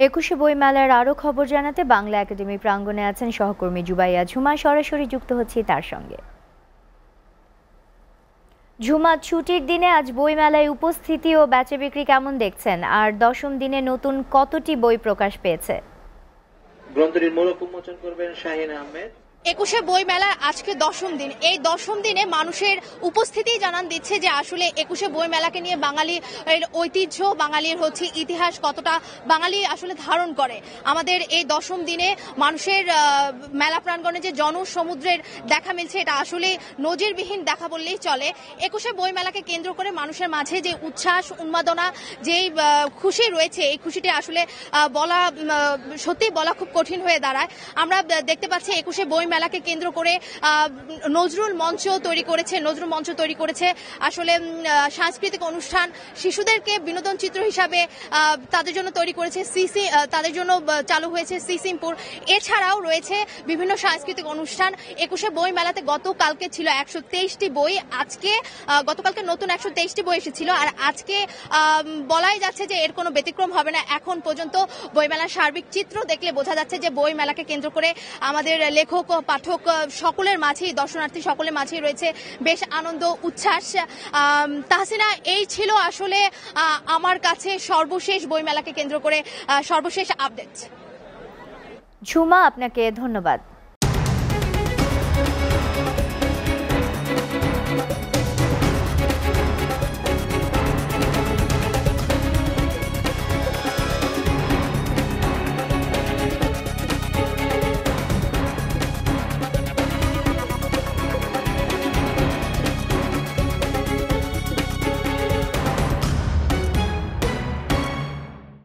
একুশে বইমেলার আরও খবর জানাতে বাংলা একাডেমি প্রাঙ্গণে আছেন সহকর্মী জুবাইয়া ঝুমা। সরাসরি যুক্ত হচ্ছি তার সঙ্গে। ঝুমা, ছুটির দিনে আজ বইমেলায় উপস্থিতি ও বেচা বিক্রি কেমন দেখছেন, আর দশম দিনে নতুন কতটি বই প্রকাশ পেয়েছে? গ্রন্থটির মোড়ক উন্মোচন করবেন শাহিন আহমেদ। একুশে বই মেলার আজকে দশম দিন। এই দশম দিনে মানুষের উপস্থিতি জানান দিচ্ছে যে আসলে একুশে বই মেলাকে নিয়ে বাঙালির ঐতিহ্য, বাঙালির ইতিহাস কতটা বাঙালি আসলে ধারণ করে। আমাদের এই দশম দিনে মানুষের মেলা প্রাঙ্গণে যে জনসমুদ্রের দেখা মিলছে, এটা আসলে নজিরবিহীন দেখা বললেই চলে। একুশে বই মেলাকে কেন্দ্র করে মানুষের মাঝে যে উচ্ছ্বাস, উন্মাদনা, যেই খুশি রয়েছে, এই খুশিটি আসলে সত্যি বলা খুব কঠিন হয়ে দাঁড়ায়। আমরা দেখতে পাচ্ছি একুশে বই মেলাকে কেন্দ্র করে নজরুল মঞ্চ তৈরি করেছে আসলে সাংস্কৃতিক অনুষ্ঠান, শিশুদেরকে বিনোদন চিত্র হিসাবে তাদের জন্য তৈরি করেছে তাদের জন্য চালু হয়েছে সিসিমপুর। এছাড়াও রয়েছে বিভিন্ন সাংস্কৃতিক অনুষ্ঠান। একুশে বই মেলাতে গতকালকে ছিল 123টি বই, গতকালকে নতুন 123টি বই এসেছিল, আর আজকে বলাই যাচ্ছে যে এর কোনো ব্যতিক্রম হবে না। এখন পর্যন্ত বইমেলার সার্বিক চিত্র দেখলে বোঝা যাচ্ছে যে বই মেলাকে কেন্দ্র করে আমাদের লেখক, পাঠক সকলের মাঝেই, দর্শনার্থী সকলের মাঝেই রয়েছে বেশ আনন্দ, উচ্ছ্বাস। তাহসিনা, এই ছিল আসলে আমার কাছে সর্বশেষ বইমেলাকে কেন্দ্র করে সর্বশেষ আপডেট। ঝুমা, আপনাকে ধন্যবাদ।